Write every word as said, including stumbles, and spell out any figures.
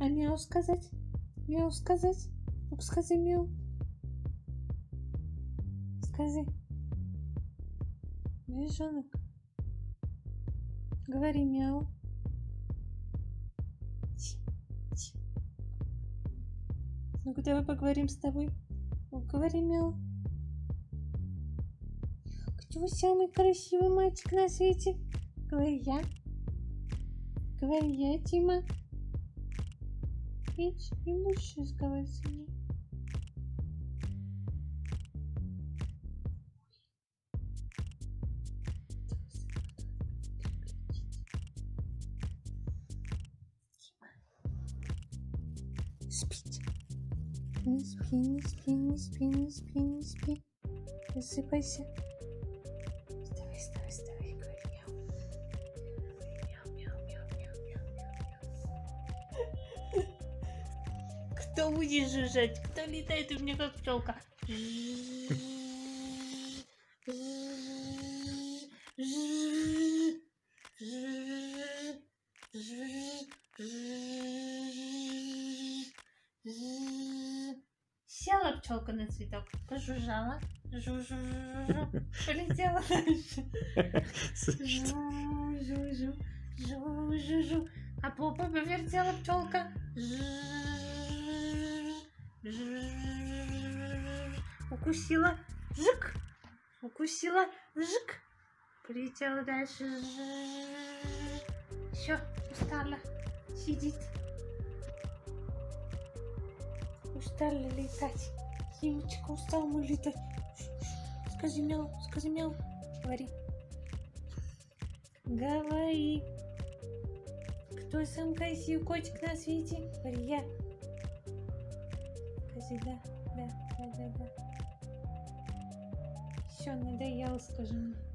А мяу сказать? Мяу сказать? Ну, скажи мяу. Скажи. Медвежонок. Говори мяу. Ну-ка, давай поговорим с тобой. Ну, говори мяу. Кто самый красивый мальчик на свете? Говори я. Говори я, Тима. Видишь, не будешь разговаривать со мной. Спите. Не спи, не спи, не спи, не спи, не спи. Засыпайся. Вставай, вставай, вставай. Говори мяу. Мяу, мяу, мяу, мяу, мяу, мяу. Кто будет жужжать? Кто летает у меня как пчелка? Села пчелка на цветок, пожужжала, жу-жу-жу-жу, полетела дальше. Жу-жу-жу, жу-жу-жу, а попой повертела пчелка. Укусила, жик, укусила, жик, полетела дальше. Все, устала, сидит. Устали летать. Тимочка, устал мы летать. Скажи мяу, скажи мяу. Говори. Говори. Кто самый красивый котик на свете? Говори я. Скажи да, да, да, да, да. Все, надоело, скажи мне.